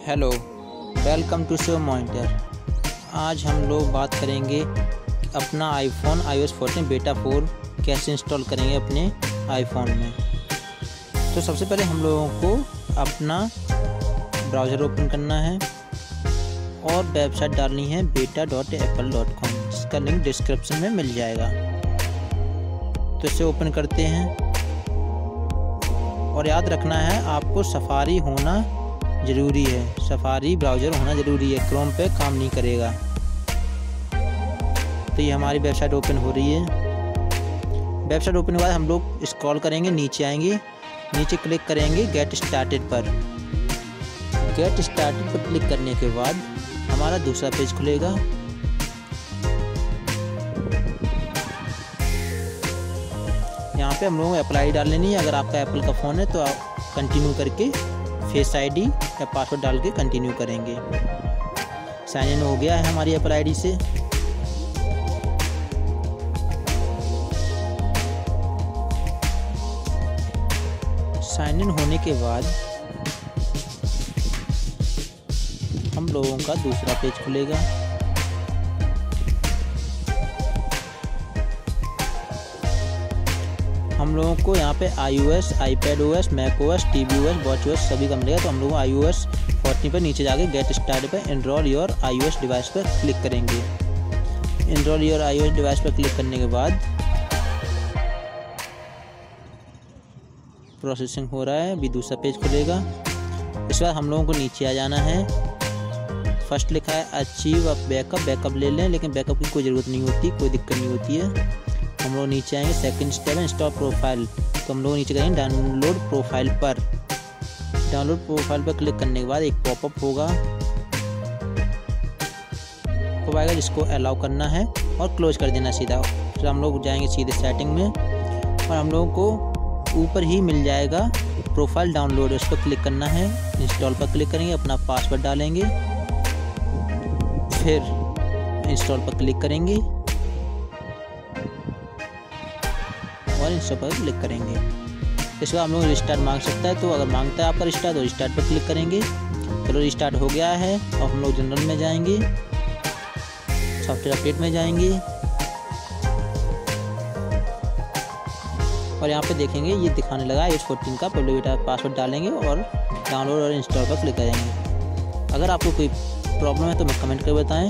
Hello, welcome to show monitor. आज हम लोग बात करेंगे अपना आईफोन iOS 14 बेटा 4 कैसे इंस्टॉल करेंगे अपने आईफोन में। तो सबसे पहले हम लोगों को अपना ब्राउज़र ओपन करना है और वेबसाइट डालनी है beta.apple.com, जिसका लिंक डिस्क्रिप्शन में मिल जाएगा। तो इसे ओपन करते हैं और याद रखना है आपको सफारी होना ज़रूरी है, सफारी ब्राउज़र होना ज़रूरी है, क्रोम पे काम नहीं करेगा। तो ये हमारी वेबसाइट ओपन हो रही है। वेबसाइट ओपन के बाद हम लोग स्क्रॉल करेंगे, नीचे आएंगे, नीचे क्लिक करेंगे गेट स्टार्टेड पर। गेट स्टार्टेड पर क्लिक करने के बाद हमारा दूसरा पेज खुलेगा। यहाँ पे हम लोगों को एप्पल आईडी डाल लेनी है। अगर आपका एप्पल का फ़ोन है तो आप कंटिन्यू करके फेस आईडी या पासवर्ड डाल के कंटिन्यू करेंगे। साइन इन हो गया है हमारी एप्पल आईडी से। साइन इन होने के बाद हम लोगों का दूसरा पेज खुलेगा। हम लोगों को यहाँ पे iOS, iPadOS, macOS, tvOS, watchOS सभी का मिलेगा। तो हम लोग iOS 14 पर नीचे जाके गेट स्टार्ट पर एनरोल योर iOS डिवाइस पर क्लिक करेंगे। एनरोल योर iOS डिवाइस पर क्लिक करने के बाद प्रोसेसिंग हो रहा है, अभी दूसरा पेज खुलेगा। इसके बाद हम लोगों को नीचे आ जाना है। फर्स्ट लिखा है अचीव अ बैकअप ले लें, लेकिन बैकअप की कोई ज़रूरत नहीं होती, कोई दिक्कत नहीं होती है। हम लोग नीचे आएंगे, सेकंड स्टेप है इंस्टॉल प्रोफाइल। तो हम लोग नीचे करेंगे डाउनलोड प्रोफाइल पर। डाउनलोड प्रोफाइल पर क्लिक करने के बाद एक पॉपअप होगा, जिसको अलाउ करना है और क्लोज कर देना सीधा। फिर हम लोग जाएंगे सीधे सेटिंग में और हम लोगों को ऊपर ही मिल जाएगा प्रोफाइल डाउनलोड, उस पर क्लिक करना है। इंस्टॉल पर क्लिक करेंगे, अपना पासवर्ड डालेंगे, फिर इंस्टॉल पर क्लिक करेंगे और इंस्टॉल पर क्लिक करेंगे। इसके बाद हम लोग रिस्टार्ट मांग सकता है, तो अगर मांगता है आपका रिस्टार्ट तो रिस्टार्ट पर क्लिक करेंगे। चलो रिस्टार्ट हो गया है। और हम लोग जनरल में जाएंगे, सॉफ्टवेयर अपडेट में जाएंगे और यहाँ पे देखेंगे ये दिखाने लगा iOS 14 का पब्लिक बेटा पासवर्ड डालेंगे और डाउनलोड और इंस्टॉल पर क्लिक करेंगे। अगर आपको कोई प्रॉब्लम है तो मैं कमेंट कर बताएं।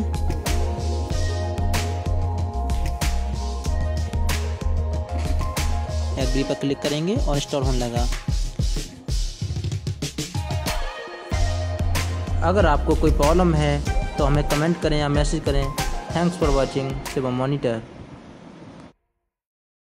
एग्री पर क्लिक करेंगे और इंस्टॉल होने लगा। अगर आपको कोई प्रॉब्लम है तो हमें कमेंट करें या मैसेज करें। Thanks for watching show monitor.